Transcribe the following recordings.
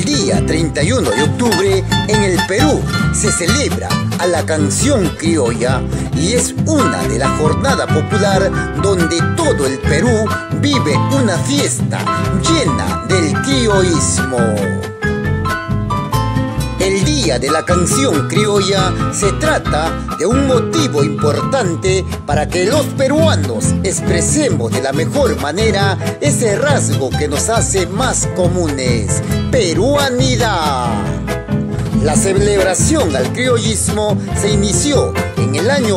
El día 31 de octubre en el Perú se celebra a la canción criolla y es una de las jornadas popular donde todo el Perú vive una fiesta llena del criollismo. El Día de la Canción Criolla se trata de un motivo importante para que los peruanos expresemos de la mejor manera ese rasgo que nos hace más comunes: peruanidad. La celebración al criollismo se inició en el año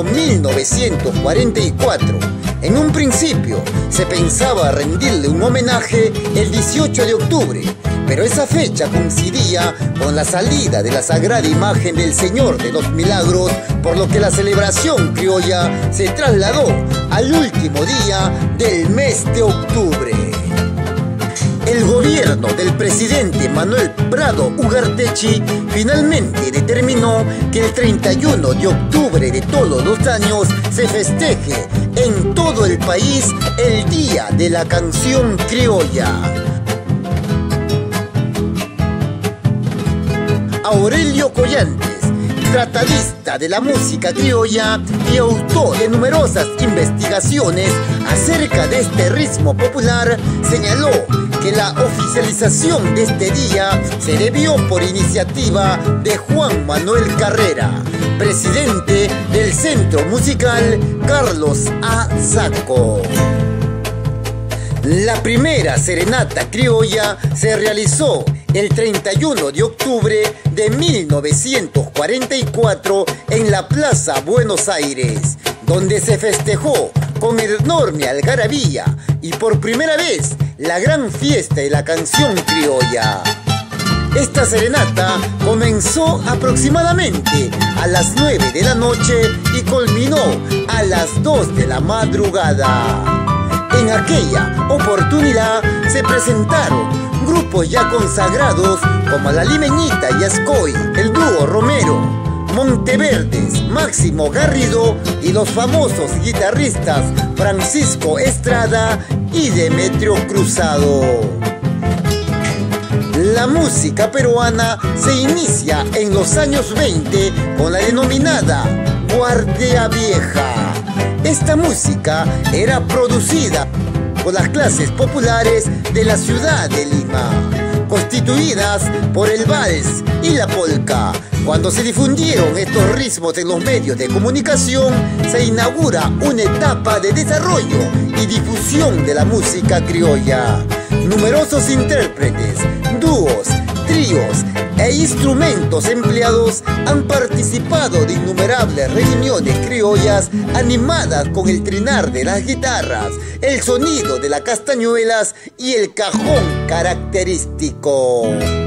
1944. En un principio se pensaba rendirle un homenaje el 18 de octubre, pero esa fecha coincidía con la salida de la sagrada imagen del Señor de los Milagros, por lo que la celebración criolla se trasladó al último día del mes de octubre. El gobierno del presidente Manuel Prado Ugarteche finalmente determinó que el 31 de octubre de todos los años se festeje en todo el país el Día de la Canción Criolla. Aurelio Collantes, tratadista de la música criolla y autor de numerosas investigaciones acerca de este ritmo popular, señaló que la oficialización de este día se debió por iniciativa de Juan Manuel Carrera, presidente del Centro Musical Carlos A. Sacco. La primera serenata criolla se realizó el 31 de octubre de 1944 en la Plaza Buenos Aires, donde se festejó con enorme algarabía y por primera vez la gran fiesta de la canción criolla. Esta serenata comenzó aproximadamente a las 9 de la noche y culminó a las 2 de la madrugada. En aquella oportunidad se presentaron grupos ya consagrados como La Limeñita y Ascoy, el dúo Romero, Monteverdes, Máximo Garrido y los famosos guitarristas Francisco Estrada y Demetrio Cruzado. La música peruana se inicia en los años 20 con la denominada Guardia Vieja. Esta música era producida por las clases populares de la ciudad de Lima, constituidas por el vals y la polca. Cuando se difundieron estos ritmos en los medios de comunicación, se inaugura una etapa de desarrollo y difusión de la música criolla. Numerosos intérpretes, dúos, tríos e instrumentos empleados han participado de innumerables reuniones criollas animadas con el trinar de las guitarras, el sonido de las castañuelas y el cajón característico.